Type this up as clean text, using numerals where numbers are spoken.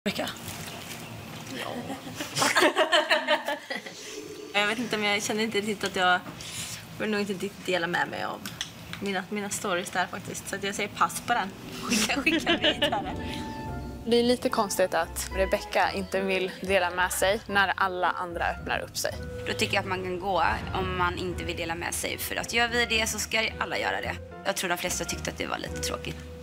Rebecca? Ja. Jag vet inte om jag känner inte riktigt att jag vill nog inte riktigt dela med mig av mina stories där faktiskt. Så att jag säger pass på den. Skicka vidare. Det är lite konstigt att Rebecca inte vill dela med sig när alla andra öppnar upp sig. Då tycker jag att man kan gå om man inte vill dela med sig. För att gör vi det så ska alla göra det. Jag tror de flesta tyckte att det var lite tråkigt.